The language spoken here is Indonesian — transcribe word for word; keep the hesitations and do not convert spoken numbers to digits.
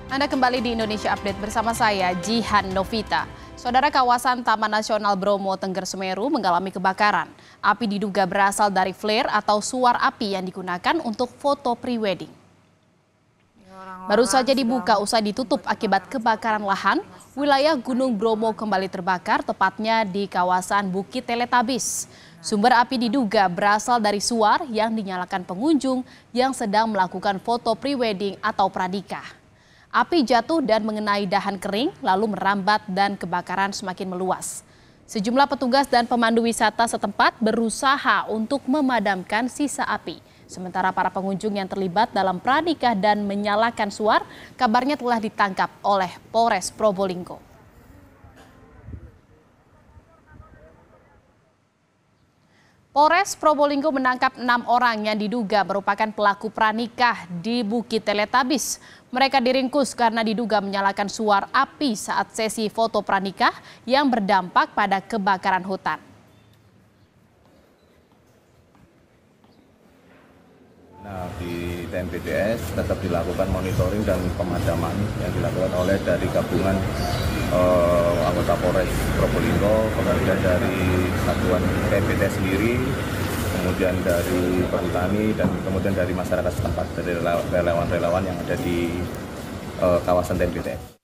Anda kembali di Indonesia Update bersama saya, Jihan Novita. Saudara, kawasan Taman Nasional Bromo Tengger Semeru mengalami kebakaran. Api diduga berasal dari flare atau suar api yang digunakan untuk foto prewedding. Baru saja dibuka usai ditutup akibat kebakaran lahan, wilayah Gunung Bromo kembali terbakar, tepatnya di kawasan Bukit Teletabis. Sumber api diduga berasal dari suar yang dinyalakan pengunjung yang sedang melakukan foto prewedding atau pranikah. Api jatuh dan mengenai dahan kering, lalu merambat dan kebakaran semakin meluas. Sejumlah petugas dan pemandu wisata setempat berusaha untuk memadamkan sisa api. Sementara para pengunjung yang terlibat dalam pranikah dan menyalakan suar, kabarnya telah ditangkap oleh Polres Probolinggo. Polres Probolinggo menangkap enam orang yang diduga merupakan pelaku pranikah di Bukit Teletabis. Mereka diringkus karena diduga menyalakan suar api saat sesi foto pranikah yang berdampak pada kebakaran hutan. Nah, di T N P D S tetap dilakukan monitoring dan pemadaman yang dilakukan oleh dari gabungan eh, anggota Polres Probolinggo, kemudian dari satuan T N P D S sendiri, kemudian dari perhutani dan kemudian dari masyarakat setempat, dari relawan-relawan yang ada di eh, kawasan T N P D S.